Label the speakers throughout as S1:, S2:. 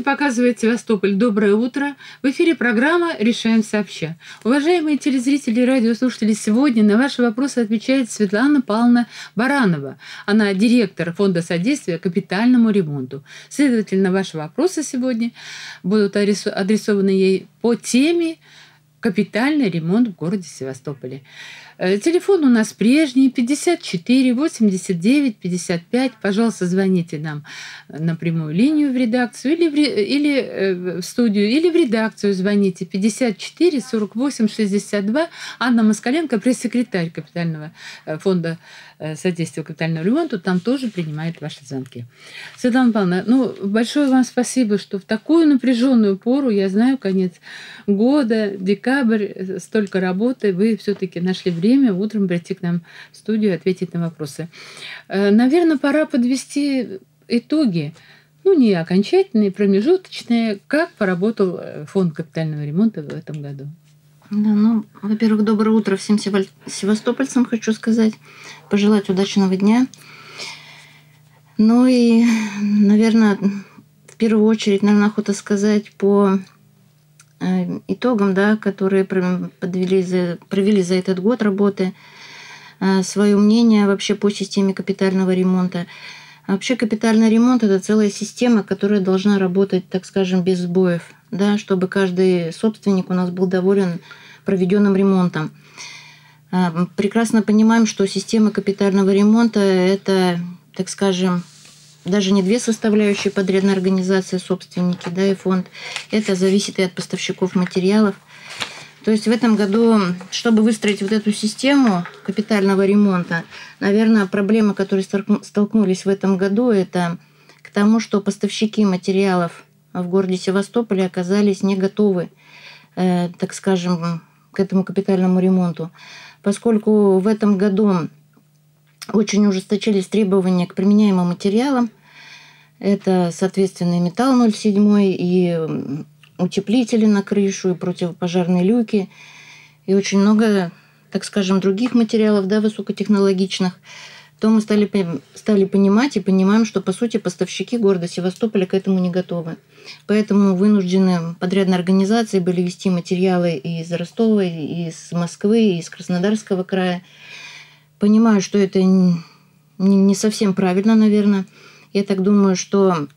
S1: показывает Севастополь. Доброе утро. В эфире программа «Решаем сообща». Уважаемые телезрители и радиослушатели, сегодня на ваши вопросы отвечает Светлана Павловна Баранова. Она директор Фонда содействия капитальному ремонту. Следовательно, ваши вопросы сегодня будут адресованы ей по теме «Капитальный ремонт в городе Севастополе». Телефон у нас прежний, 54 89 55. Пожалуйста, звоните нам на прямую линию в редакцию или в студию, или в редакцию звоните 54 48 62. Анна Москаленко, пресс-секретарь Капитального фонда содействия капитальному ремонту, там тоже принимает ваши звонки. Светлана Павловна, большое вам спасибо, что в такую напряженную пору, я знаю, конец года, декабрь, столько работы, вы все-таки нашли время утром прийти к нам в студию и ответить на вопросы. Наверное, пора подвести итоги, не окончательные, промежуточные, как поработал фонд капитального ремонта в этом году.
S2: Да, во-первых, доброе утро всем севастопольцам, хочу сказать, пожелать удачного дня. И, наверное, в первую очередь, охота сказать по итогам, которые провели за этот год работы, свое мнение вообще по системе капитального ремонта. Вообще капитальный ремонт – это целая система, которая должна работать, так скажем, без сбоев, чтобы каждый собственник у нас был доволен проведенным ремонтом. Прекрасно понимаем, что система капитального ремонта – это, так скажем, даже не две составляющие: подрядная организация, собственники, и фонд. Это зависит и от поставщиков материалов. То есть в этом году, чтобы выстроить вот эту систему капитального ремонта, наверное, проблемы, которые столкнулись в этом году, это к тому, что поставщики материалов в городе Севастополе оказались не готовы, так скажем, к этому капитальному ремонту. Поскольку в этом году очень ужесточились требования к применяемым материалам. Это, соответственно, и металл 0,7, и утеплители на крышу, и противопожарные люки, и очень много, так скажем, других материалов, высокотехнологичных, то мы стали понимать и понимаем, что, по сути, поставщики города Севастополя к этому не готовы. Поэтому вынуждены подрядные организации были вести материалы и из Ростова, и из Москвы, и из Краснодарского края. Понимаю, что это не совсем правильно, наверное. Я так думаю, что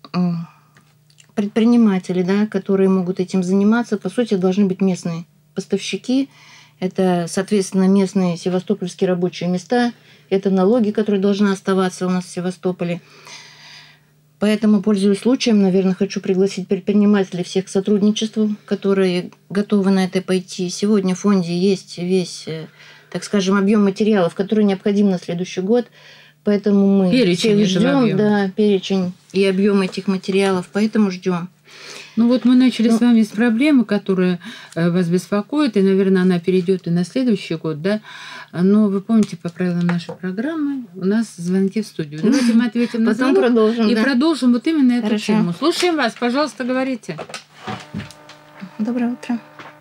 S2: предприниматели, которые могут этим заниматься, по сути, должны быть местные поставщики. Это, соответственно, местные севастопольские рабочие места. Это налоги, которые должны оставаться у нас в Севастополе. Поэтому, пользуясь случаем, наверное, хочу пригласить предпринимателей всех к сотрудничеству, которые готовы на это пойти. Сегодня в фонде есть весь, так скажем, объем материалов, который необходим на следующий год. Поэтому мы всех ждем, перечень и объем этих материалов, поэтому ждем.
S1: Мы начали с вами с проблемы, которая вас беспокоит, и, наверное, она перейдет и на следующий год, Но вы помните, по правилам нашей программы у нас звонки в студию. Давайте мы ответим на звонок и продолжим вот именно эту тему. Слушаем вас, пожалуйста, говорите.
S2: Доброе утро.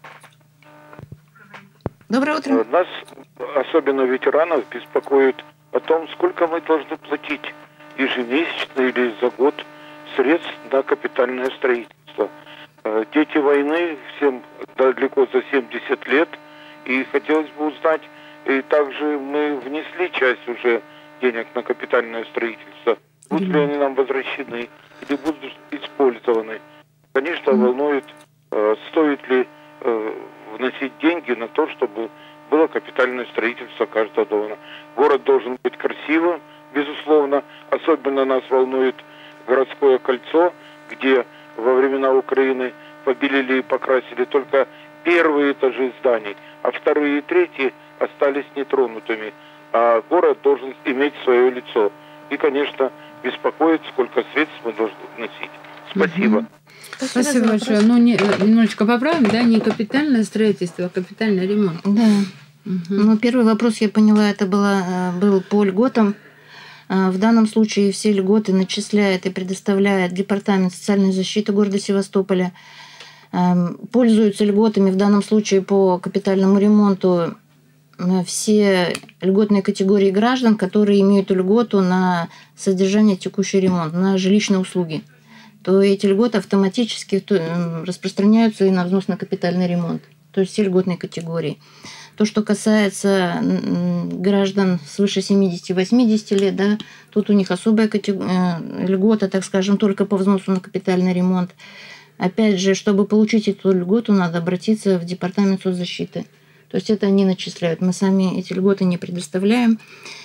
S2: Доброе утро.
S3: Нас, особенно ветеранов, беспокоит о том, сколько мы должны платить ежемесячно или за год средств на капитальное строительство. Дети войны, всем далеко за 70 лет, и хотелось бы узнать, и также мы внесли часть уже денег на капитальное строительство. Будут ли они нам возвращены или будут использованы? Конечно, волнует, стоит ли вносить деньги на то, чтобы было капитальное строительство каждого дома. Город должен быть красивым, безусловно. Особенно нас волнует городское кольцо, где во времена Украины побелили и покрасили только первые этажи зданий, а вторые и третьи остались нетронутыми. А город должен иметь свое лицо. И, конечно, беспокоит, сколько средств мы должны вносить. Спасибо.
S1: Спасибо большое. Немножечко поправим, не капитальное строительство, а капитальный ремонт.
S2: Да. Первый вопрос, я поняла, это был по льготам. В данном случае все льготы начисляет и предоставляет Департамент социальной защиты города Севастополя. Пользуются льготами в данном случае по капитальному ремонту все льготные категории граждан, которые имеют льготу на содержание, текущий ремонт, на жилищные услуги. то эти льготы автоматически распространяются и на взнос на капитальный ремонт. То есть все льготные категории. То, что касается граждан свыше 70-80 лет, да, тут у них особая льгота, так скажем, только по взносу на капитальный ремонт. Опять же, чтобы получить эту льготу, надо обратиться в департамент соцзащиты. То есть это они начисляют. Мы сами эти льготы не предоставляем.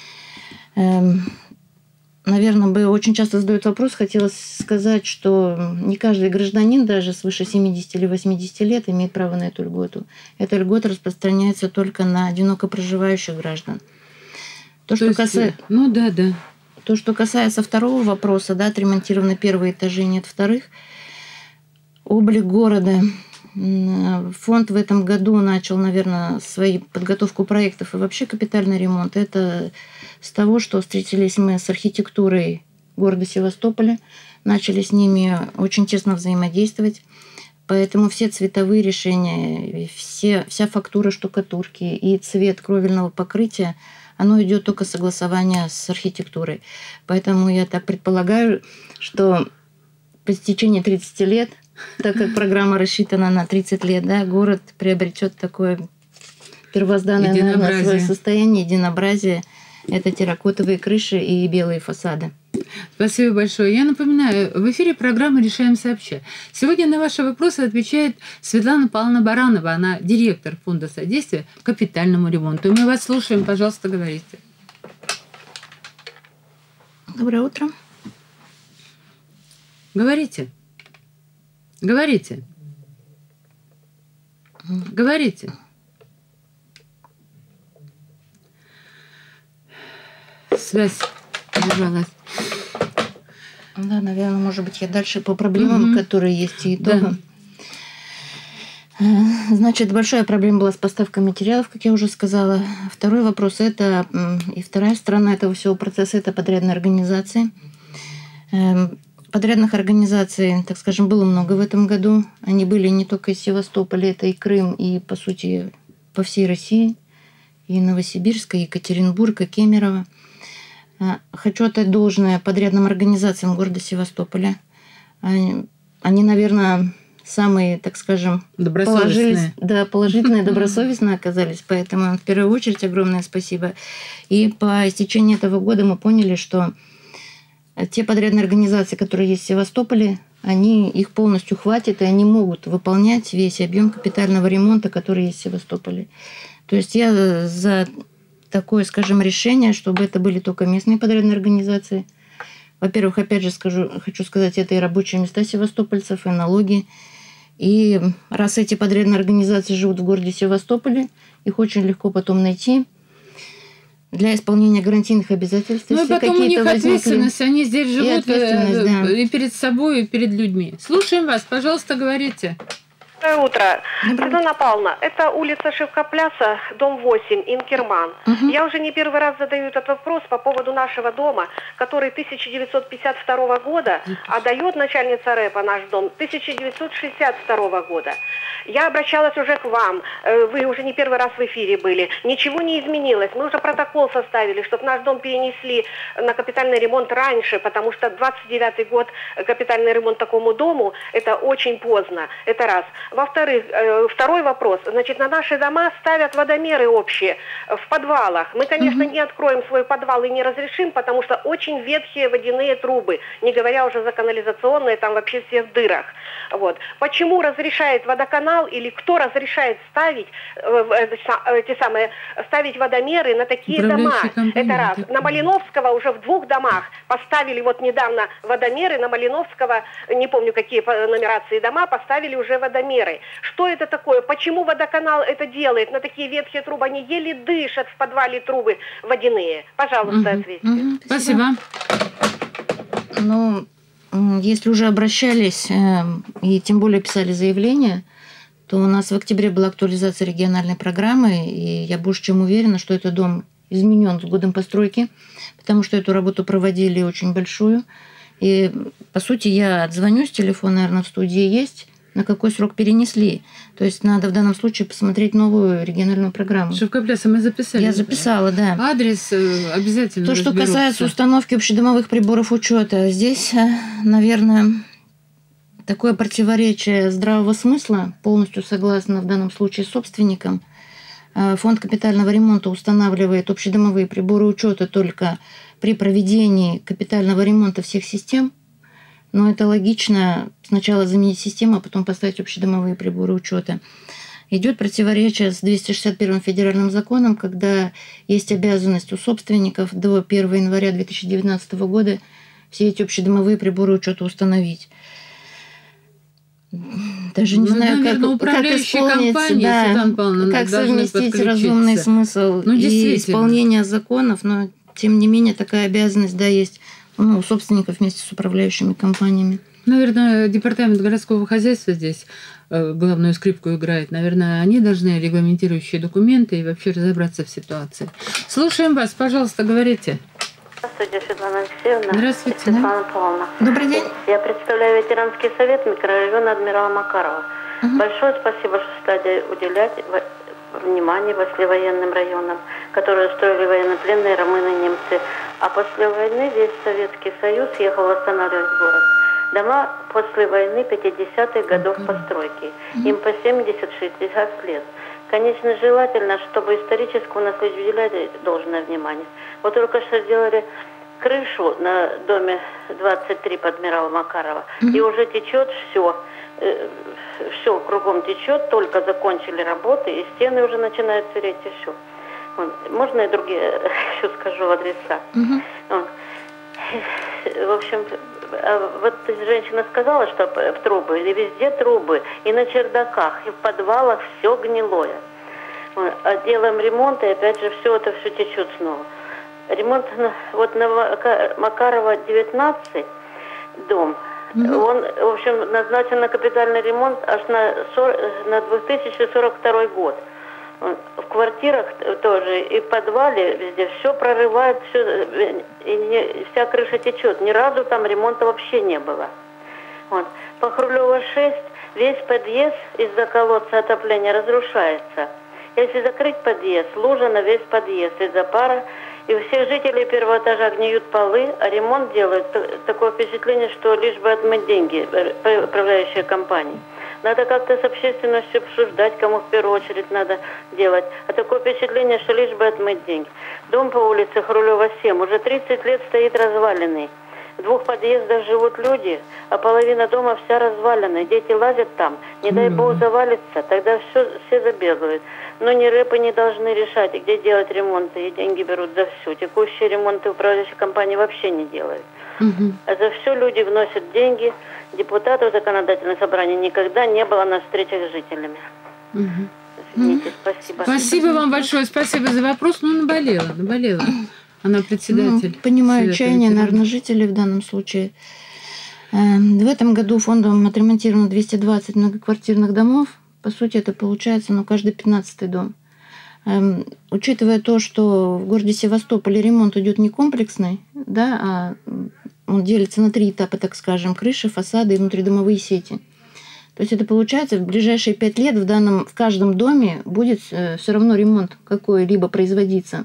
S2: Наверное, очень часто задают вопрос. Хотелось сказать, что не каждый гражданин, даже свыше 70 или 80 лет, имеет право на эту льготу. Эта льгота распространяется только на одиноко проживающих граждан. То, что касается второго вопроса, да, отремонтированы первые этажи, нет вторых. Облик города. Фонд в этом году начал, наверное, свою подготовку проектов и вообще капитальный ремонт. Это с того, что встретились мы с архитектурой города Севастополя, начали с ними очень тесно взаимодействовать. Поэтому все цветовые решения, вся фактура штукатурки и цвет кровельного покрытия, оно идет только согласование с архитектурой. Поэтому я так предполагаю, что по истечении 30 лет, так как программа рассчитана на 30 лет, да, город приобретет такое первозданное, наверное, свое состояние, единообразие. Это терракотовые крыши и белые фасады.
S1: Спасибо большое. Я напоминаю, в эфире программы «Решаем сообща». Сегодня на ваши вопросы отвечает Светлана Павловна Баранова. Она директор фонда содействия капитальному ремонту. И мы вас слушаем. Пожалуйста, говорите.
S2: Доброе утро.
S1: Говорите. Говорите. Говорите. Связь держалась.
S2: Да, наверное, может быть, я дальше по проблемам, которые есть и итогам. Да. Значит, большая проблема была с поставкой материалов, как я уже сказала. Второй вопрос – это, и вторая сторона этого всего процесса – это подрядные организации. Подрядных организаций, так скажем, было много в этом году. Они были не только из Севастополя, это и Крым, и, по сути, по всей России. И Новосибирска, и Екатеринбург, и Кемерово. Хочу отдать должное подрядным организациям города Севастополя. Они, наверное, самые, так скажем, положительные, добросовестные оказались. Поэтому в первую очередь огромное спасибо. И по истечении этого года мы поняли, что те подрядные организации, которые есть в Севастополе, их полностью хватит, и они могут выполнять весь объем капитального ремонта, который есть в Севастополе. То есть я за такое, скажем, решение, чтобы это были только местные подрядные организации. Во-первых, опять же хочу сказать, это и рабочие места севастопольцев, и налоги. И раз эти подрядные организации живут в городе Севастополе, их очень легко потом найти для исполнения гарантийных обязательств.
S1: Ну и потом у них ответственность, они здесь живут и перед собой, и перед людьми. Слушаем вас, пожалуйста, говорите.
S4: Доброе утро. Светлана Павловна, это улица Шевкопляса, дом 8, Инкерман. Я уже не первый раз задаю этот вопрос по поводу нашего дома, который 1952 года, а дает начальница рэпа наш дом 1962 года. Я обращалась уже к вам, вы уже не первый раз в эфире были, ничего не изменилось. Мы уже протокол составили, чтобы наш дом перенесли на капитальный ремонт раньше, потому что 29-й год капитальный ремонт такому дому, это очень поздно, это раз. Во-вторых, второй вопрос. Значит, на наши дома ставят водомеры общие в подвалах. Мы, конечно, не откроем свой подвал и не разрешим, потому что очень ветхие водяные трубы, не говоря уже за канализационные, там вообще все в дырах. Вот. Почему разрешает водоканал или кто разрешает ставить ставить водомеры на такие дома? Это раз. На Малиновского уже в 2 домах поставили вот недавно водомеры, на Малиновского, не помню какие нумерации дома, поставили уже водомеры. Что это такое? Почему водоканал это делает? На такие ветхие трубы они еле дышат в подвале трубы водяные. Пожалуйста, ответьте.
S1: Спасибо.
S2: Ну, если уже обращались и тем более писали заявление, то у нас в октябре была актуализация региональной программы, и я больше чем уверена, что этот дом изменен с годом постройки, потому что эту работу проводили очень большую. И, по сути, я отзвонюсь, телефон, наверное, в студии есть, на какой срок перенесли. То есть надо в данном случае посмотреть новую региональную программу.
S1: Шевкопляса мы записали.
S2: Я записала, да.
S1: Адрес обязательно.
S2: То, что касается установки общедомовых приборов учета, здесь, наверное, такое противоречие здравого смысла, полностью согласна в данном случае с собственником. Фонд капитального ремонта устанавливает общедомовые приборы учета только при проведении капитального ремонта всех систем. Но это логично сначала заменить систему, а потом поставить общедомовые приборы учета. Идет противоречие с 261 федеральным законом, когда есть обязанность у собственников до 1 января 2019 года все эти общедомовые приборы учета установить. Даже не знаю,
S1: наверное,
S2: как исполнить,
S1: да,
S2: как совместить разумный смысл и исполнение законов, но тем не менее такая обязанность, да, есть у собственников вместе с управляющими компаниями.
S1: Наверное, департамент городского хозяйства здесь главную скрипку играет. Наверное, они должны регламентирующие документы и вообще разобраться в ситуации. Слушаем вас, пожалуйста, говорите.
S5: Здравствуйте, Светлана Алексеевна.
S1: Здравствуйте.
S5: Светлана Павловна.
S2: Добрый день.
S5: Я представляю ветеранский совет микрорайона адмирала Макарова. Большое спасибо, что стали уделять внимание послевоенным районам, которые устроили военнопленные румыны-немцы. А после войны весь Советский Союз ехал восстанавливать город. Дома после войны 50-х годов постройки. Им по 70-60 лет. Конечно, желательно, чтобы историческому наследию уделяли должное внимание. Вот только что сделали крышу на доме 23 по адмирала Макарова, и уже течет все. Все кругом течет, только закончили работы, и стены уже начинают сереть, и все. Можно я другие еще скажу адреса? В общем, вот женщина сказала, что трубы, и везде трубы, и на чердаках, и в подвалах все гнилое. А делаем ремонт, и опять же все течет снова. Ремонт вот на Макарова 19 дом, он, в общем, назначен на капитальный ремонт аж на 2042 год. В квартирах тоже и в подвале везде все прорывает, вся крыша течет. Ни разу там ремонта вообще не было. Вот. По Хрулева 6 весь подъезд из-за колодца отопления разрушается. Если закрыть подъезд, лужа на весь подъезд из-за пара. И у всех жителей первого этажа гниют полы, а ремонт делают. Такое впечатление, что лишь бы отмыть деньги управляющие компании. Надо как-то с общественностью обсуждать, кому в первую очередь надо делать. А такое впечатление, что лишь бы отмыть деньги. Дом по улице Хрулева 7 уже 30 лет стоит разваленный. В 2 подъездах живут люди, а половина дома вся развалена. Дети лазят там, не дай бог завалится, тогда все забегают. Но ни рэпы не должны решать, где делать ремонты, и деньги берут за все. Текущие ремонты управляющие компании вообще не делают. А за все люди вносят деньги. Депутатов законодательного собрания никогда не было на встречах с жителями. Извините, спасибо.
S1: Спасибо вам большое, спасибо за вопрос. Наболела. Она председатель.
S2: Понимаю чаяние, наверное, жителей в данном случае. В этом году фондом отремонтировано 220 многоквартирных домов. По сути, это получается, каждый 15-й дом. Учитывая то, что в городе Севастополе ремонт идет не комплексный, да, а он делится на 3 этапа, так скажем: крыши, фасады и внутридомовые сети. То есть это получается, в ближайшие 5 лет в каждом доме будет все равно ремонт какой-либо производиться.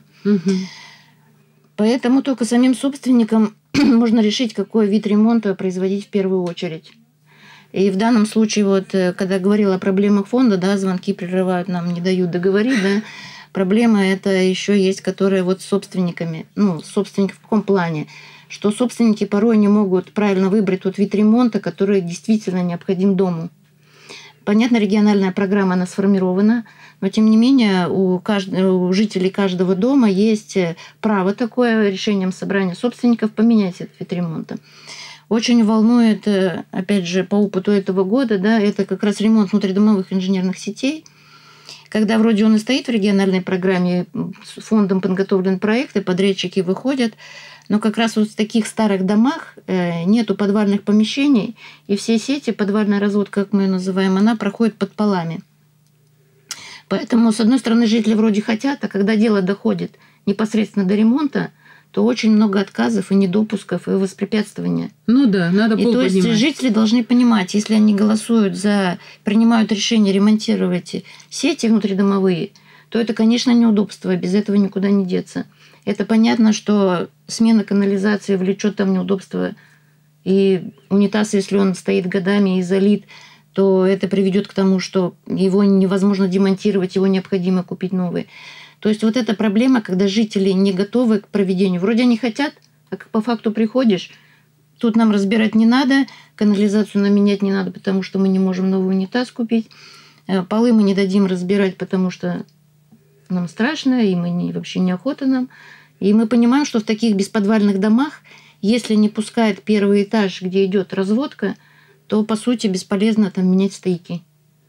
S2: Поэтому только самим собственникам можно решить, какой вид ремонта производить в первую очередь. И в данном случае, вот, когда говорила о проблемах фонда, да, звонки прерывают, нам не дают договорить, да, проблема это еще есть, которая вот с собственниками. Собственники в каком плане? Что собственники порой не могут правильно выбрать тот вид ремонта, который действительно необходим дому. Понятно, региональная программа, она сформирована, но тем не менее у жителей каждого дома есть право такое решением собрания собственников поменять этот вид ремонта. Очень волнует, опять же, по опыту этого года, да, это как раз ремонт внутридомовых инженерных сетей. Когда вроде он и стоит в региональной программе, с фондом подготовлены проекты, подрядчики выходят, но как раз вот в таких старых домах нету подвальных помещений, и все сети, подвальная разводка, как мы ее называем, она проходит под полами. Поэтому, с одной стороны, жители вроде хотят, а когда дело доходит непосредственно до ремонта, то очень много отказов и недопусков, и воспрепятствования.
S1: Надо
S2: пол поднимать. То есть жители должны понимать, если они голосуют принимают решение ремонтировать сети внутридомовые, то это, конечно, неудобство, без этого никуда не деться. Это понятно, что смена канализации влечет там неудобства И унитаз, если он стоит годами и залит, то это приведет к тому, что его невозможно демонтировать, его необходимо купить новый. То есть вот эта проблема, когда жители не готовы к проведению. Вроде они хотят, а как по факту приходишь, тут нам разбирать не надо, канализацию нам менять не надо, потому что мы не можем новый унитаз купить. Полы мы не дадим разбирать, потому что нам страшно, и вообще неохота нам. И мы понимаем, что в таких бесподвальных домах, если не пускает первый этаж, где идет разводка, то, по сути, бесполезно там менять стояки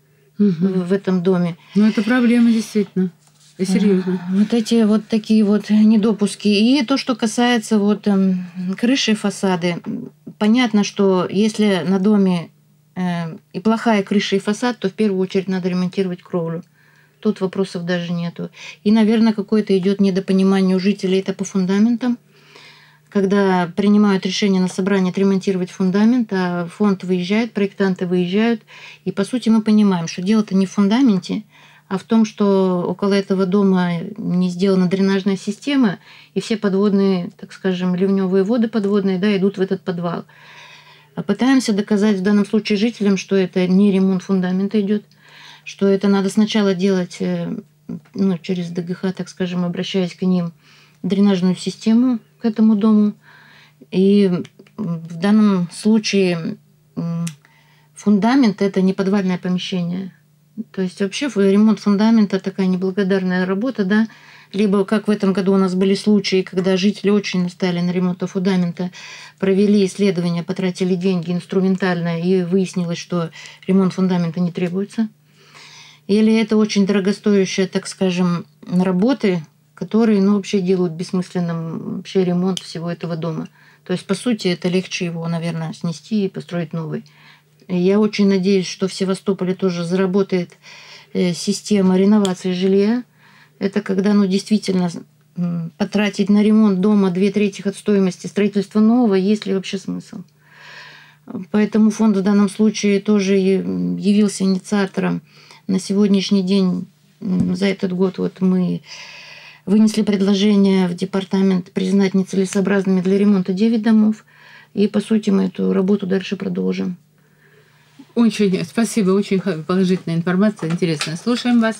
S2: в этом доме.
S1: Ну, это проблема действительно. И серьезно.
S2: Вот эти вот такие вот недопуски. И то, что касается вот крыши и фасады. Понятно, что если на доме и плохая крыша и фасад, то в первую очередь надо ремонтировать кровлю. Тут вопросов даже нету. И, наверное, какое-то идет недопонимание у жителей. Это по фундаментам. Когда принимают решение на собрании отремонтировать фундамент, а фонд выезжает, проектанты выезжают. И, по сути, мы понимаем, что дело-то не в фундаменте, а в том, что около этого дома не сделана дренажная система, и все подводные, так скажем, ливневые воды подводные, да, идут в этот подвал. А пытаемся доказать в данном случае жителям, что это не ремонт фундамента идет, что это надо сначала делать через ДГХ, так скажем, обращаясь к ним, дренажную систему к этому дому. И в данном случае фундамент – это не подвальное помещение. То есть вообще ремонт фундамента такая неблагодарная работа, да. Либо, как в этом году у нас были случаи, когда жители очень настаивали на ремонте фундамента, провели исследования, потратили деньги инструментально, и выяснилось, что ремонт фундамента не требуется. Или это очень дорогостоящие, так скажем, работы, которые вообще делают бессмысленным вообще ремонт всего этого дома. То есть, по сути, это легче его, наверное, снести и построить новый. Я очень надеюсь, что в Севастополе тоже заработает система реновации жилья. Это когда действительно потратить на ремонт дома 2/3 от стоимости строительства нового, есть ли вообще смысл. Поэтому фонд в данном случае тоже явился инициатором. На сегодняшний день, за этот год, мы вынесли предложение в департамент признать нецелесообразными для ремонта 9 домов. И, по сути, мы эту работу дальше продолжим.
S1: Очень спасибо, очень положительная информация, интересная. Слушаем вас.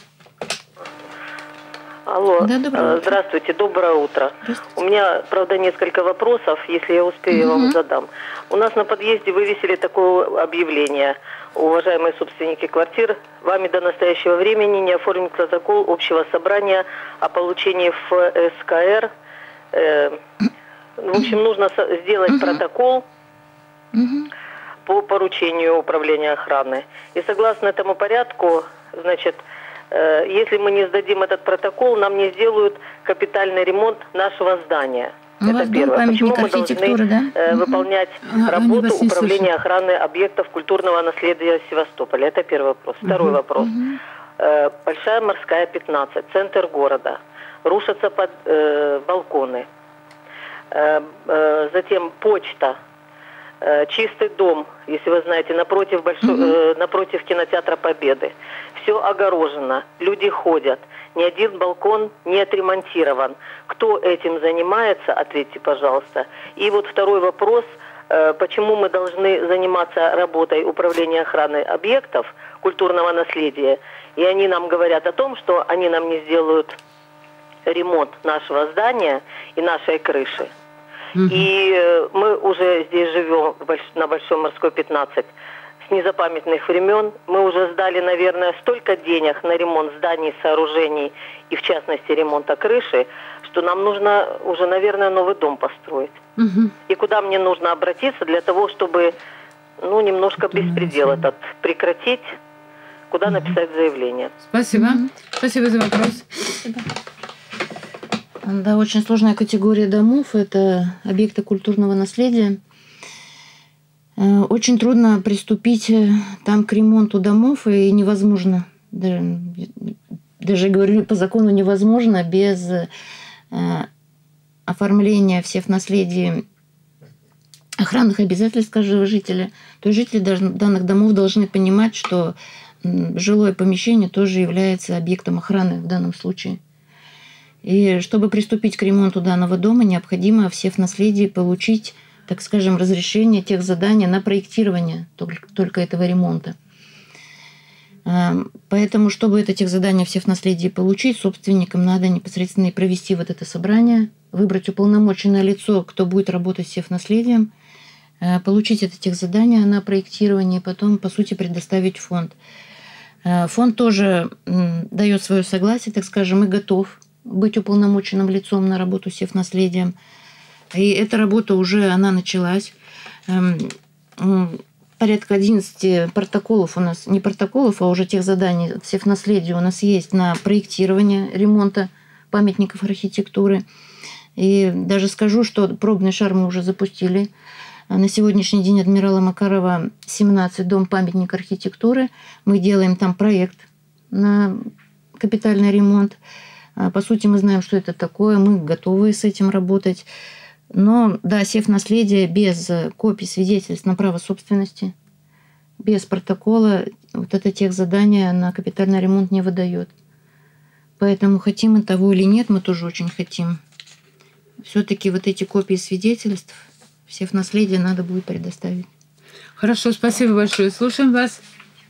S6: Алло, да, здравствуйте, доброе утро. У меня, правда, несколько вопросов, если я успею, я вам задам. У нас на подъезде вывесили такое объявление. Уважаемые собственники квартир, вами до настоящего времени не оформлен протокол общего собрания о получении ФСКР. В общем, нужно сделать протокол по поручению управления охраны. И согласно этому порядку, значит, если мы не сдадим этот протокол, нам не сделают капитальный ремонт нашего здания. Это первое. Почему мы должны выполнять работу управления охраны объектов культурного наследия Севастополя? Это первый вопрос. Второй вопрос. Большая Морская, 15, центр города. Рушатся балконы. Затем почта. Чистый дом, если вы знаете, напротив кинотеатра Победы. Все огорожено, люди ходят. Ни один балкон не отремонтирован. Кто этим занимается, ответьте, пожалуйста. И вот второй вопрос. Почему мы должны заниматься работой управления охраны объектов культурного наследия? И они нам говорят о том, что они нам не сделают ремонт нашего здания и нашей крыши. И мы уже здесь живем на Большой Морской, 15 с незапамятных времен. Мы уже сдали, наверное, столько денег на ремонт зданий, сооружений и, в частности, ремонта крыши, что нам нужно уже, наверное, новый дом построить. И куда мне нужно обратиться для того, чтобы немножко беспредел этот прекратить, куда написать заявление?
S1: Спасибо. Спасибо за вопрос.
S2: Спасибо. Да, очень сложная категория домов. Это объекты культурного наследия. Очень трудно приступить там к ремонту домов, и невозможно. Даже говорю, по закону невозможно без оформления всех наследий охранных обязательств каждого жителя. То есть жители данных домов должны понимать, что жилое помещение тоже является объектом охраны в данном случае. И чтобы приступить к ремонту данного дома, необходимо все в наследии получить так скажем, разрешение тех заданий на проектирование только этого ремонта. Поэтому, чтобы это техзадание в севнаследии получить, собственникам надо непосредственно и провести вот это собрание, выбрать уполномоченное лицо, кто будет работать с севнаследием, получить это техзадание на проектирование, и потом, по сути, предоставить фонд. Фонд тоже дает свое согласие, так скажем, и готов быть уполномоченным лицом на работу с севнаследием. И эта работа уже, она началась. Порядка 11 протоколов у нас, не протоколов, а уже тех заданий от севнаследия у нас есть на проектирование ремонта памятников архитектуры. И даже скажу, что пробный шар мы уже запустили. На сегодняшний день адмирала Макарова 17, дом памятник архитектуры. Мы делаем там проект на капитальный ремонт. По сути, мы знаем, что это такое, мы готовы с этим работать. Но, да, севнаследие без копий свидетельств на право собственности, без протокола, вот это техзадание на капитальный ремонт не выдает. Поэтому хотим мы того или нет, мы тоже очень хотим. Все-таки вот эти копии свидетельств в севнаследие надо будет предоставить.
S1: Хорошо, спасибо большое. Слушаем вас.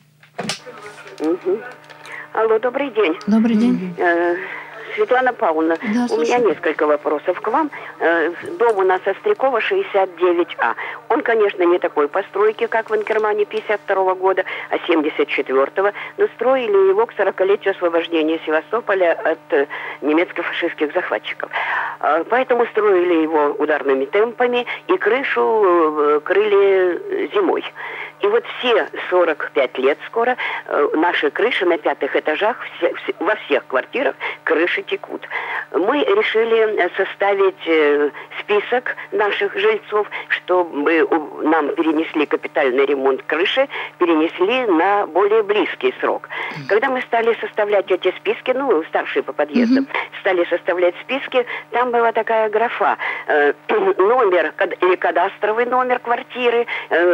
S7: Алло, добрый день.
S2: Добрый день.
S7: Светлана Павловна,
S2: Да,
S7: у меня несколько вопросов к вам. Дом у нас Острякова, 69А. Он, конечно, не такой постройки, как в Инкермане 52 года, а 74-го. Но строили его к 40-летию освобождения Севастополя от немецко-фашистских захватчиков. Поэтому строили его ударными темпами и крышу крыли зимой. И вот все 45 лет скоро наши крыши на 5-х этажах, во всех квартирах крыши текут. Мы решили составить список наших жильцов, чтобы нам перенесли капитальный ремонт крыши, перенесли на более близкий срок. Когда мы стали составлять эти списки, старшие по подъездам, стали составлять списки, там была такая графа, номер или кадастровый номер квартиры,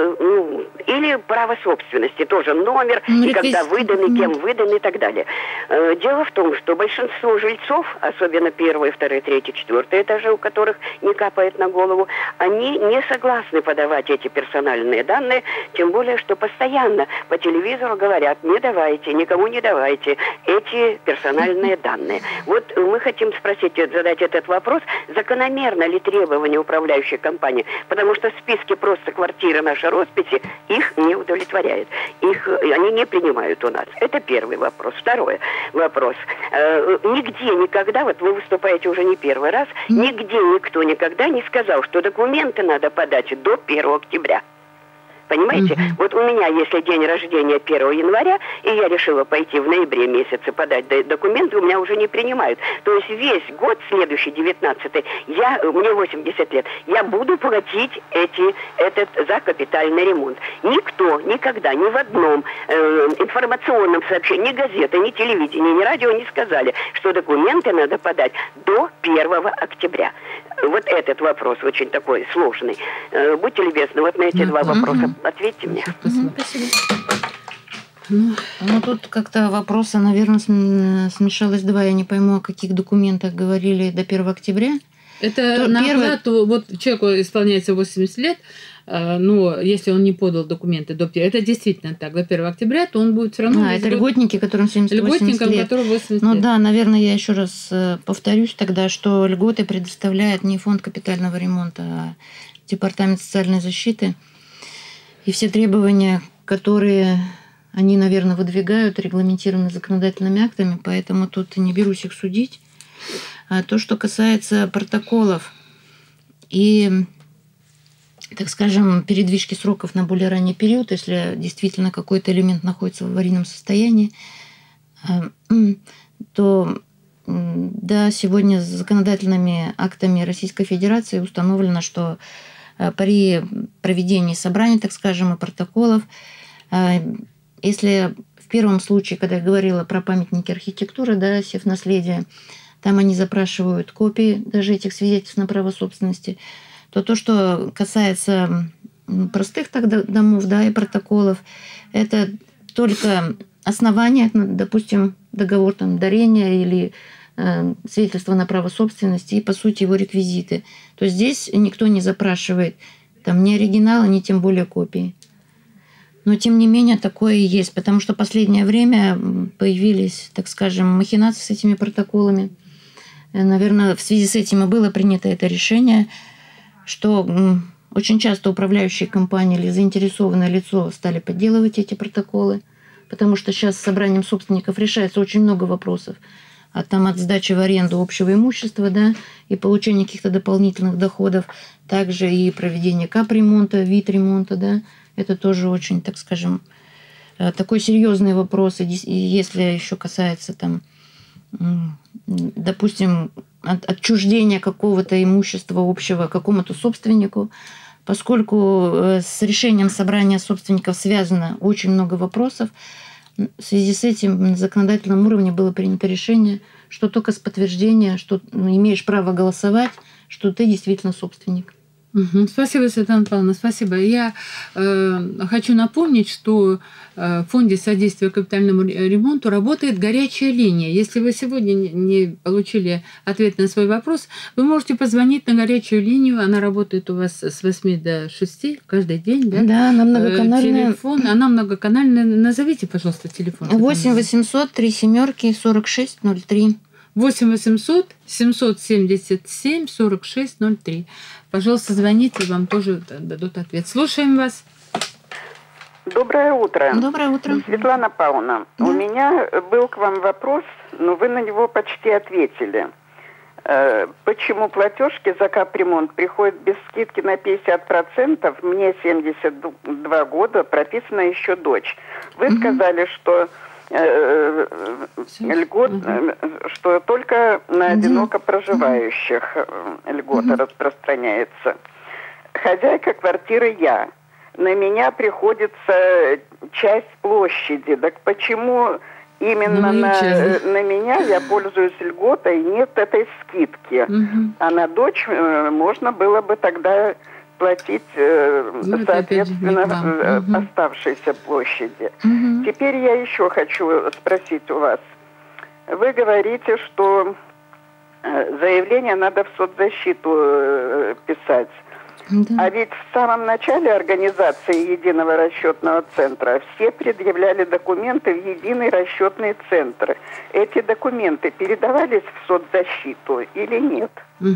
S7: или право собственности, тоже номер, и когда выдан, и кем выдан, и так далее. Дело в том, что большинство жильцов, особенно первые, вторые, третьи, четвертые этажи, у которых не капает на голову, они не согласны подавать эти персональные данные, тем более, что постоянно по телевизору говорят, не давайте, никому не давайте эти персональные данные. Вот мы хотим спросить, задать этот вопрос, закономерно ли требования управляющей компании, потому что в списке просто квартиры нашей росписи их не удовлетворяет. Они не принимают у нас. Это первый вопрос. Второй вопрос. Нигде никогда, вот вы выступаете уже не первый раз, нигде никто никогда не сказал, что документы надо подать до 1 октября. Понимаете? Вот у меня, если день рождения 1 января, и я решила пойти в ноябре месяце подать документы, у меня уже не принимают. То есть весь год, следующий, 19-й, мне 80 лет, я буду платить за капитальный ремонт. Никто никогда ни в одном информационном сообщении, ни газеты, ни телевидения, ни радио не сказали, что документы надо подать до 1 октября. Вот этот вопрос очень такой сложный. Будьте любезны, вот на эти два вопроса ответьте мне.
S2: Спасибо. Тут как-то вопроса, наверное, смешалось два. Я не пойму, о каких документах говорили до 1 октября.
S1: Это на оплату, вот человеку исполняется 80 лет, но если он не подал документы до 1, это действительно так, до 1 октября, то он будет все равно...
S2: это льготники, которым 70-80 лет.
S1: Которым 80
S2: лет.
S1: лет.
S2: Да, наверное, я еще раз повторюсь тогда, что льготы предоставляет не фонд капитального ремонта, а Департамент социальной защиты. И все требования, которые они, наверное, выдвигают, регламентированы законодательными актами, поэтому тут не берусь их судить. А то, что касается протоколов и, так скажем, передвижки сроков на более ранний период, если действительно какой-то элемент находится в аварийном состоянии, то да, сегодня законодательными актами Российской Федерации установлено, что при проведении собраний, так скажем, и протоколов, если в первом случае, когда я говорила про памятники архитектуры, да, севнаследия, там они запрашивают копии даже этих свидетельств на право собственности, то, что касается простых домов, да, и протоколов, это только основания, допустим, договор дарения или свидетельство на право собственности и, по сути, его реквизиты. То есть здесь никто не запрашивает Там ни оригиналы, ни тем более копии. Но, тем не менее, такое и есть, потому что в последнее время появились, так скажем, махинации с этими протоколами. Наверное, в связи с этим и было принято это решение, что очень часто управляющие компании или заинтересованное лицо стали подделывать эти протоколы, потому что сейчас с собранием собственников решается очень много вопросов. От сдачи в аренду общего имущества, да, и получения каких-то дополнительных доходов, также и проведение капремонта, вид ремонта, да, это тоже очень, так скажем, такой серьезный вопрос. И если еще касается там, допустим, отчуждения какого-то имущества общего какому-то собственнику, поскольку с решением собрания собственников связано очень много вопросов, в связи с этим на законодательном уровне было принято решение, что только с подтверждения, что имеешь право голосовать, что ты действительно собственник.
S1: Спасибо, Светлана Павловна, спасибо. Я хочу напомнить, что в Фонде содействия капитальному ремонту работает горячая линия. Если вы сегодня не получили ответ на свой вопрос, вы можете позвонить на горячую линию. Она работает у вас с 8 до 6 каждый день. Да,
S2: да, она многоканальная.
S1: Телефон, она многоканальная. Назовите, пожалуйста, телефон.
S2: 8 800 3 семерки 46 03.
S1: 8 800 777 46 03. Пожалуйста, звоните, вам тоже дадут ответ. Слушаем вас.
S8: Доброе утро.
S2: Доброе утро.
S8: Светлана Павловна,
S2: да.
S8: У меня был к вам вопрос, но вы на него почти ответили. Почему платежки за капремонт приходят без скидки на 50%? Мне 72 года, прописана еще дочь. Вы сказали, что льгот, что только на одиноко проживающих льгота распространяется. Хозяйка квартиры я. На меня приходится часть площади. Так почему именно на меня я пользуюсь льготой, нет этой скидки? А на дочь можно было бы тогда платить, соответственно, оставшейся площади. Теперь я еще хочу спросить у вас. Вы говорите, что заявление надо в соцзащиту писать.
S2: Да.
S8: А ведь в самом начале организации Единого расчетного центра все предъявляли документы в Единый расчетный центр. Эти документы передавались в соцзащиту или нет?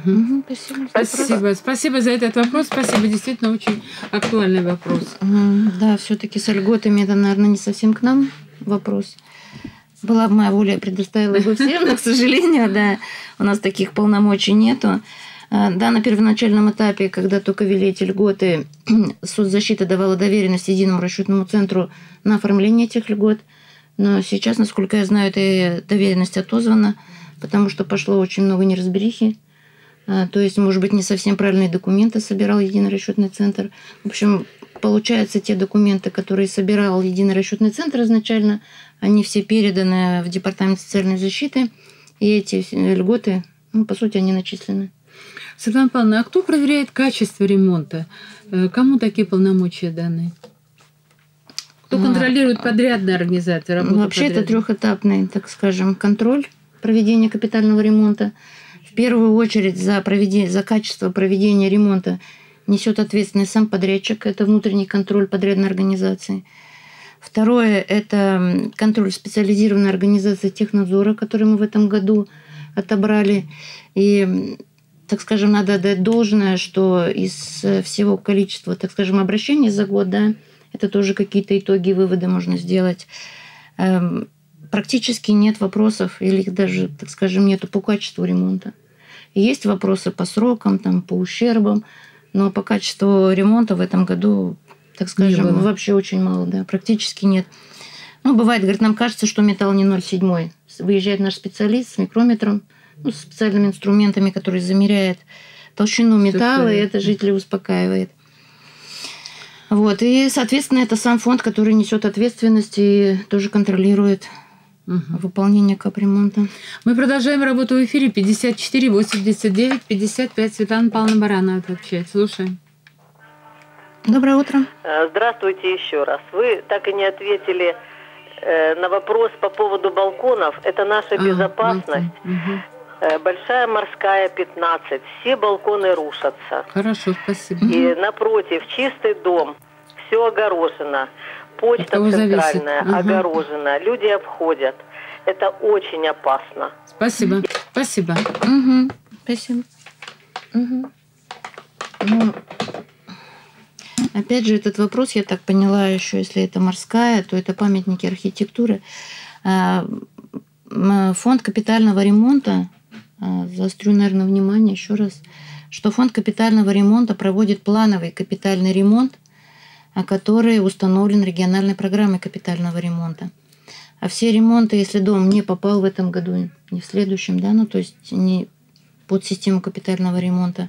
S1: Спасибо. Спасибо за этот вопрос. Спасибо. Действительно очень актуальный вопрос.
S2: Да, все-таки с льготами это, наверное, не совсем к нам вопрос. Была бы моя воля, я предоставила бы всем, но, к сожалению, да, у нас таких полномочий нету. Да, на первоначальном этапе, когда только ввели эти льготы, соцзащита давала доверенность Единому расчетному центру на оформление этих льгот. Но сейчас, насколько я знаю, эта доверенность отозвана, потому что пошло очень много неразберихи. То есть, может быть, не совсем правильные документы собирал Единый расчетный центр. В общем, получается, те документы, которые собирал Единый расчетный центр изначально, они все переданы в Департамент социальной защиты, и эти льготы, по сути, они начислены.
S1: Светлана Павловна, а кто проверяет качество ремонта? Кому такие полномочия даны? Кто контролирует подрядные организации?
S2: Вообще это трехэтапный, так скажем, контроль проведения капитального ремонта. В первую очередь за качество проведения ремонта несет ответственность сам подрядчик. Это внутренний контроль подрядной организации. Второе – это контроль специализированной организации технадзора, который мы в этом году отобрали. И, так скажем, надо отдать должное, что из всего количества, так скажем, обращений за год, да, это тоже какие-то итоги, выводы можно сделать. Практически нет вопросов, или их даже, так скажем, нету по качеству ремонта. Есть вопросы по срокам, там, по ущербам, но по качеству ремонта в этом году, так скажем, вообще очень мало, да, практически нет. Ну, бывает, говорит, нам кажется, что металл не 0,7. Выезжает наш специалист с микрометром, с специальными инструментами, которые замеряют толщину металла, и это жителей успокаивает. Вот. И, соответственно, это сам фонд, который несет ответственность и тоже контролирует выполнение капремонта.
S1: Мы продолжаем работу в эфире. 54 89 55. Светлана Павловна Баранова отвечает. Слушаем.
S2: Доброе утро.
S6: Здравствуйте еще раз. Вы так и не ответили на вопрос по поводу балконов. Это наша безопасность. Большая Морская, 15. Все балконы рушатся.
S1: Хорошо, спасибо.
S6: И напротив, чистый дом. Все огорожено. Почта центральная огорожена. Люди обходят. Это очень опасно.
S1: Спасибо. Спасибо.
S2: Спасибо. Ну, опять же, этот вопрос, я так поняла, еще если это Морская, то это памятники архитектуры. Фонд капитального ремонта, заострю, наверное, внимание еще раз, что фонд капитального ремонта проводит плановый капитальный ремонт, который установлен региональной программой капитального ремонта. А все ремонты, если дом не попал в этом году, не в следующем, да, ну то есть не под систему капитального ремонта,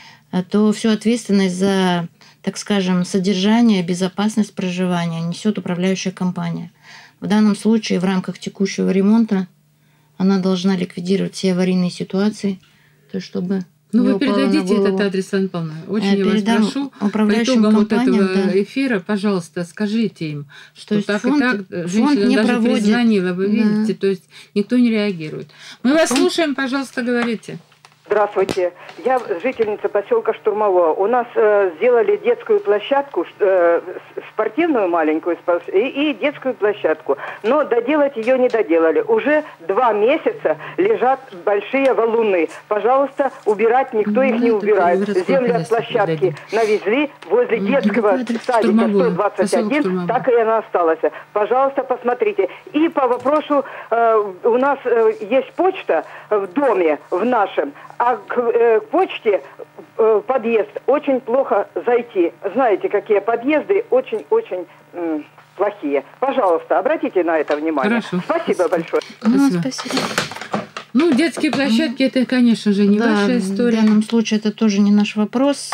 S2: то всю ответственность за, так скажем, содержание, безопасность проживания несет управляющая компания. В данном случае в рамках текущего ремонта она должна ликвидировать все аварийные ситуации, то есть чтобы...
S1: Ну, вы передадите этот адрес, Анна Павловна. Очень я вас прошу. По итогам вот этого эфира, пожалуйста, скажите им, что так фонд, и так женщина даже перезвонила, вы видите, то есть никто не реагирует. Мы вас слушаем, пожалуйста, говорите.
S9: Здравствуйте. Я жительница поселка Штурмового. У нас сделали детскую площадку, спортивную маленькую, и детскую площадку. Но доделать ее не доделали. Уже 2 месяца лежат большие валуны. Пожалуйста, убирать никто их не убирает. Землю от площадки навезли возле детского садика 121, так и она осталась. Пожалуйста, посмотрите. И по вопросу, у нас есть почта в доме, в нашем, а к почте подъезд очень плохо зайти. Знаете, какие подъезды очень-очень плохие. Пожалуйста, обратите на это внимание.
S1: Хорошо.
S9: Спасибо большое.
S2: Спасибо.
S1: Ну, детские площадки, это, конечно же, не ваша история.
S2: В данном случае это тоже не наш вопрос.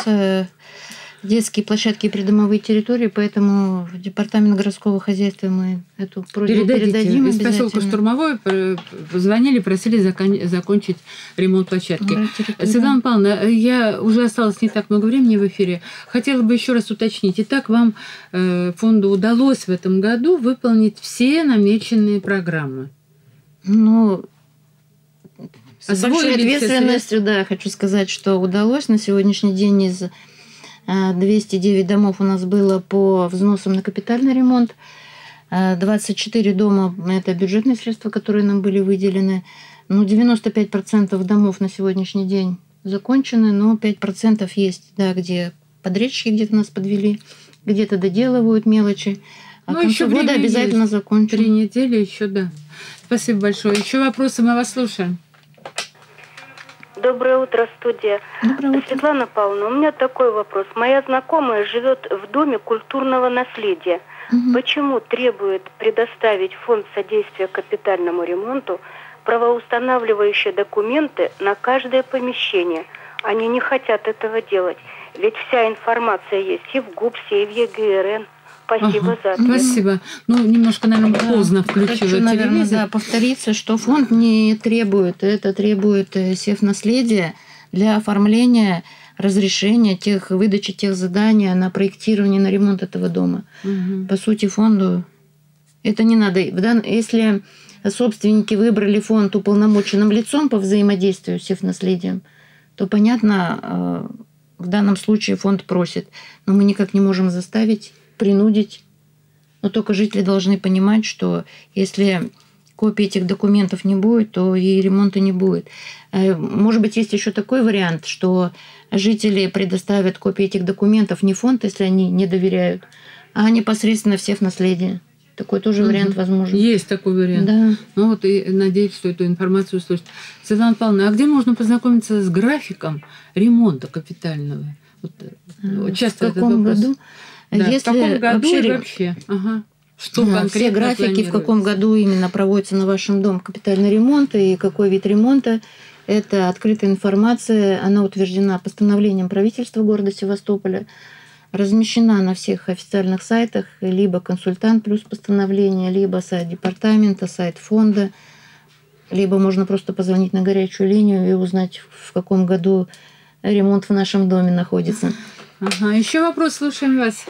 S2: Детские площадки и придомовые территории, поэтому в департамент городского хозяйства мы эту просьбу передадим.
S1: Из поселка Штурмовой позвонили, просили закончить ремонт площадки. Светлана Павловна, я уже осталось не так много времени в эфире. Хотела бы еще раз уточнить. Итак, вам фонду удалось в этом году выполнить все намеченные программы?
S2: Ну, с большой ответственностью, да, хочу сказать, что удалось. На сегодняшний день из 209 домов у нас было по взносам на капитальный ремонт. 24 дома – это бюджетные средства, которые нам были выделены. Ну, 95% домов на сегодняшний день закончены, но 5% есть, да, где подрядчики где-то нас подвели, где-то доделывают мелочи. А к концу года обязательно закончим.
S1: 3 недели еще, да. Спасибо большое. Еще вопросы, мы вас слушаем.
S10: Доброе утро, студия.
S2: Доброе утро.
S10: Светлана Павловна, у меня такой вопрос. Моя знакомая живет в доме культурного наследия. Почему требует предоставить фонд содействия капитальному ремонту правоустанавливающие документы на каждое помещение? Они не хотят этого делать. Ведь вся информация есть и в ГУПСе, и в ЕГРН. Спасибо за ответ.
S1: Спасибо. Ну, немножко, наверное, поздно включила телевизор.
S2: Наверное, да, повториться, что фонд не требует, это требует севнаследия для оформления разрешения выдачи тех заданий на проектирование, на ремонт этого дома. По сути, фонду это не надо. Если собственники выбрали фонд уполномоченным лицом по взаимодействию с севнаследием, то, понятно, в данном случае фонд просит. Но мы никак не можем заставить, принудить. Но только жители должны понимать, что если копии этих документов не будет, то и ремонта не будет. Может быть, есть еще такой вариант, что жители предоставят копии этих документов не фонд, если они не доверяют, а непосредственно в севнаследие. Такой тоже вариант возможен.
S1: Есть такой вариант.
S2: Да.
S1: Ну вот и надеюсь, что эту информацию услышат. Светлана Павловна, а где можно познакомиться с графиком ремонта капитального? Вот, часто
S2: в каком году?
S1: Да,
S2: если
S1: в каком году вообще? Ага. Что конкретно
S2: все графики, в каком году именно проводится на вашем доме капитальный ремонт и какой вид ремонта. Это открытая информация, она утверждена постановлением правительства города Севастополя, размещена на всех официальных сайтах, либо консультант плюс постановление, либо сайт департамента, сайт фонда, либо можно просто позвонить на горячую линию и узнать, в каком году ремонт в нашем доме находится.
S1: Ага, еще вопрос, слушаем вас.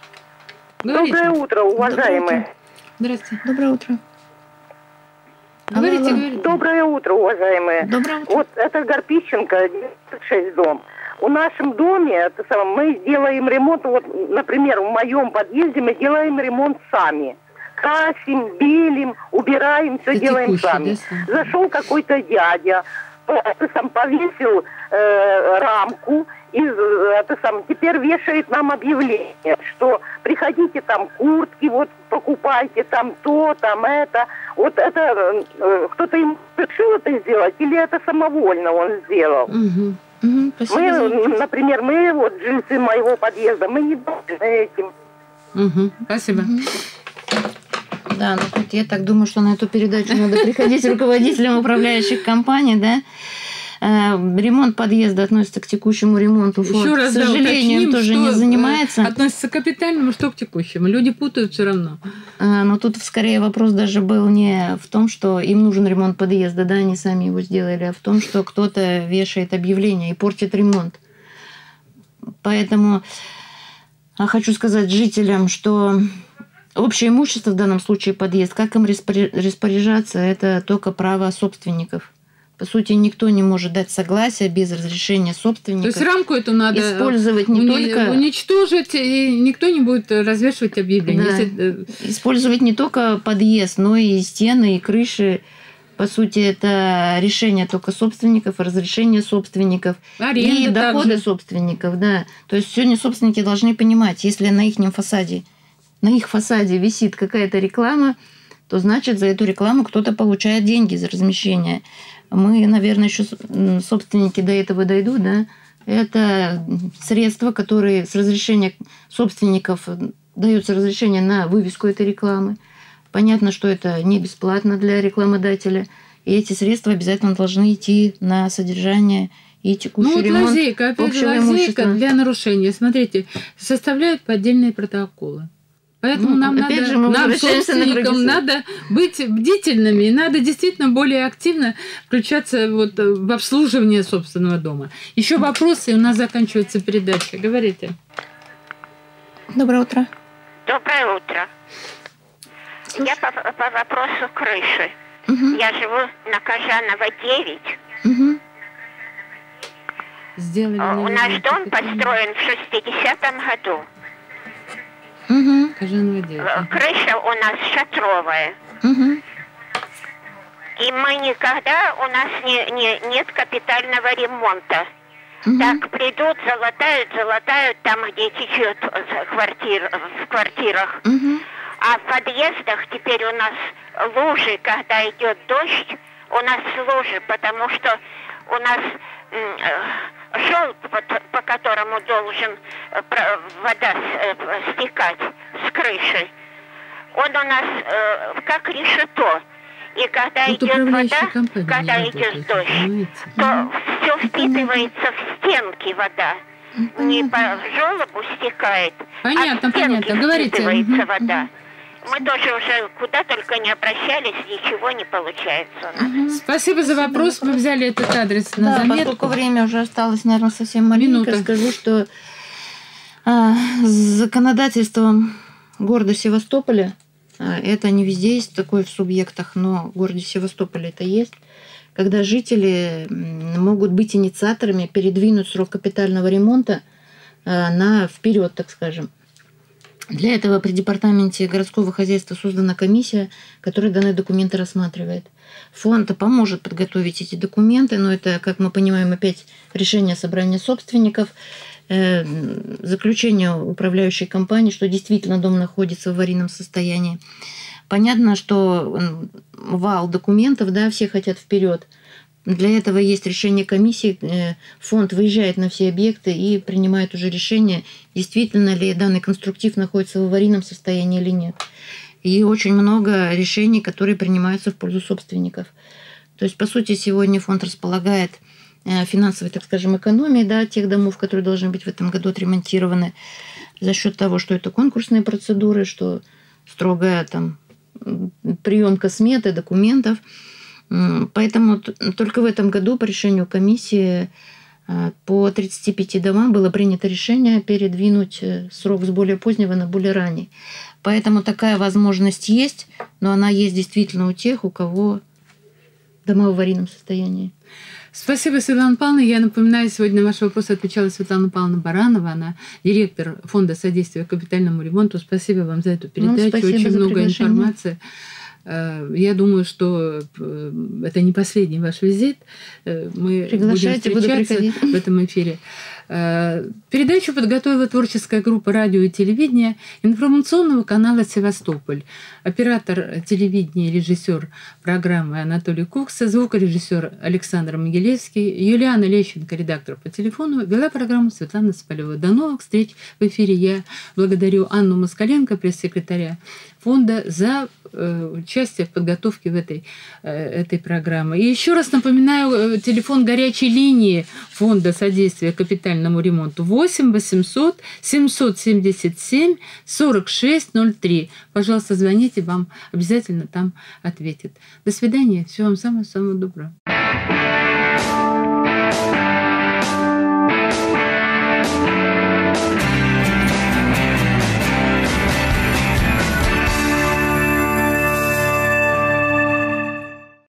S11: Говорите. Доброе утро, уважаемые.
S1: Здравствуйте.
S2: Доброе утро.
S1: Говорите.
S11: Доброе утро, уважаемые.
S2: Доброе утро.
S11: Вот это Горпищенко, 96 дом. В нашем доме мы делаем ремонт, вот, например, в моем подъезде мы делаем ремонт сами. Красим, белим, убираем, все делаем сами. Да? Зашел какой-то дядя, повесил рамку и теперь вешает нам объявление, что приходите, там куртки, вот покупайте, там то, там это. Вот это кто-то ему решил это сделать или это самовольно он сделал? Мы, например, вот жильцы моего подъезда, мы не должны этим.
S1: Спасибо.
S2: Да, ну тут я так думаю, что на эту передачу надо приходить руководителям управляющих компаний, да. Ремонт подъезда относится к текущему ремонту.
S1: Еще раз,
S2: к сожалению,
S1: уточним,
S2: тоже
S1: что
S2: не занимается.
S1: Относится к капитальному, что к текущему. Люди путают все равно.
S2: Но тут скорее вопрос даже был не в том, что им нужен ремонт подъезда, да, они сами его сделали, а в том, что кто-то вешает объявление и портит ремонт. Поэтому хочу сказать жителям, что общее имущество, в данном случае подъезд, как им распоряжаться, это только право собственников. По сути, никто не может дать согласие без разрешения собственника.
S1: То есть рамку эту надо
S2: использовать не только...
S1: уничтожить, и никто не будет развешивать объявления.
S2: Да.
S1: Если...
S2: Использовать не только подъезд, но и стены, и крыши. По сути, это решение только собственников, разрешение собственников.
S1: Аренда
S2: и доходы собственников. Да. То есть сегодня собственники должны понимать, если на их фасаде висит какая-то реклама, то значит за эту рекламу кто-то получает деньги за размещение. Мы, наверное, еще собственники до этого дойдут, да? Это средства, которые с разрешения собственников дается разрешение на вывеску этой рекламы. Понятно, что это не бесплатно для рекламодателя. И эти средства обязательно должны идти на содержание и текущий ремонт
S1: лазейка, опять же, лазейка для нарушения. Смотрите, составляют поддельные протоколы. Поэтому нам собственникам надо быть бдительными, и надо действительно более активно включаться в обслуживание собственного дома. Еще вопросы, и у нас заканчивается передача. Говорите.
S2: Доброе утро.
S12: Доброе утро. Я по вопросу крыши. Я живу на Кожанова 9. Наш дом построен в 60-м году. Крыша у нас шатровая. И мы никогда, у нас нет капитального ремонта. Так придут, залатают там, где течет в квартирах. А в подъездах теперь у нас лужи, когда идет дождь, у нас лужи, потому что у нас желоб, по которому должен вода стекать с крыши, он у нас как решето. И когда идет вода, когда идет дождь, то все впитывается в стенки вода. Не по желобу стекает,
S1: понятно,
S12: а в стенки впитывается вода.
S13: Мы тоже уже куда только не обращались, ничего не получается у нас.
S1: Спасибо за вопрос. Мы взяли этот адрес на заметку.
S2: Поскольку время уже осталось, наверное, совсем маленько, скажу, что законодательство города Севастополя, это не везде есть такое в субъектах, но в городе Севастополе это есть, когда жители могут быть инициаторами, передвинуть срок капитального ремонта вперед, так скажем. Для этого при департаменте городского хозяйства создана комиссия, которая данные документы рассматривает. Фонд поможет подготовить эти документы, но это, как мы понимаем, опять решение собрания собственников, заключение управляющей компании, что действительно дом находится в аварийном состоянии. Понятно, что вал документов, да, все хотят вперед. Для этого есть решение комиссии, фонд выезжает на все объекты и принимает уже решение, действительно ли данный конструктив находится в аварийном состоянии или нет. И очень много решений, которые принимаются в пользу собственников. То есть, по сути, сегодня фонд располагает финансовой, так скажем, экономией, да, тех домов, которые должны быть в этом году отремонтированы, за счет того, что это конкурсные процедуры, что строгая там приемка сметы, документов. Поэтому только в этом году по решению комиссии по 35 домам было принято решение передвинуть срок с более позднего на более ранний. Поэтому такая возможность есть, но она есть действительно у тех, у кого дома в аварийном состоянии.
S1: Спасибо, Светлана Павловна. Я напоминаю, сегодня на ваши вопросы отвечала Светлана Павловна Баранова. Она директор Фонда содействия капитальному ремонту. Спасибо вам за эту передачу. Очень много информации. Я думаю, что это не последний ваш визит. Мы будем встречаться в этом эфире. Передачу подготовила творческая группа радио и телевидения информационного канала «Севастополь». Оператор телевидения и режиссер программы Анатолий Кукса, звукорежиссер Александр Могилевский, Юлиана Лещенко, редактор по телефону, вела программу Светлана Спалева. До новых встреч в эфире. Я благодарю Анну Москаленко, пресс-секретаря фонда, за участие в подготовке в этой программы. И еще раз напоминаю, телефон горячей линии Фонда содействия капитальному ремонту 8 800 777 4603. Пожалуйста, звоните, вам обязательно там ответят. До свидания. Всего вам самого-самого доброго.